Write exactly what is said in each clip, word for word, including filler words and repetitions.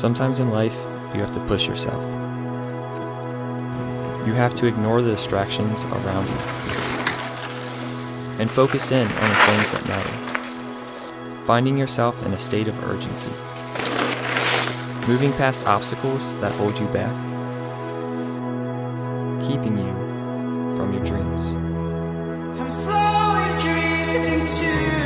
Sometimes in life, you have to push yourself. You have to ignore the distractions around you and focus in on the things that matter. Finding yourself in a state of urgency. Moving past obstacles that hold you back. Keeping you from your dreams. I'm slowly drifting to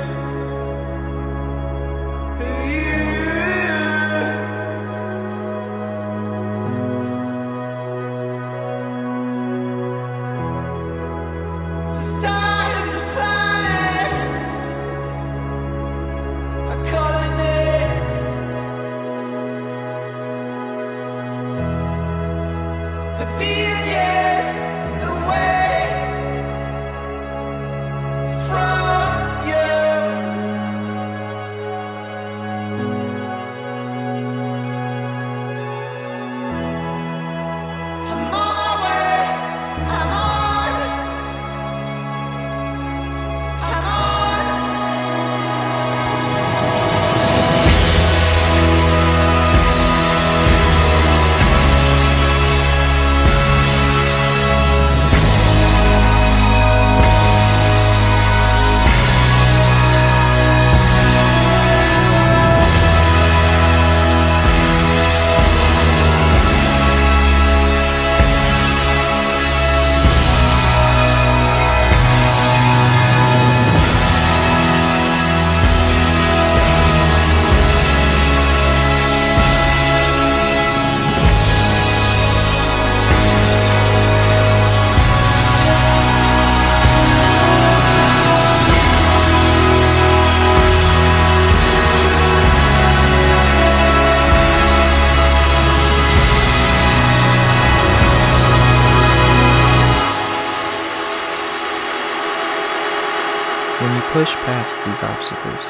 When you push past these obstacles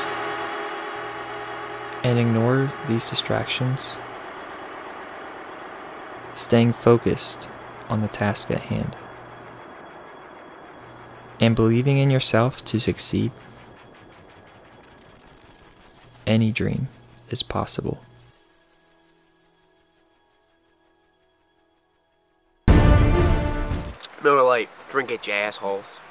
and ignore these distractions, staying focused on the task at hand, and believing in yourself to succeed, any dream is possible. Miller Lite, drink it, you assholes.